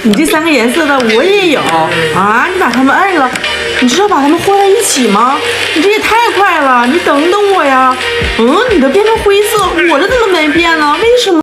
你这3个颜色的我也有啊！你把它们摁了，你知道把它们和在一起吗？你这也太快了！你等等我呀！你都变成灰色，我这怎么没变呢？为什么？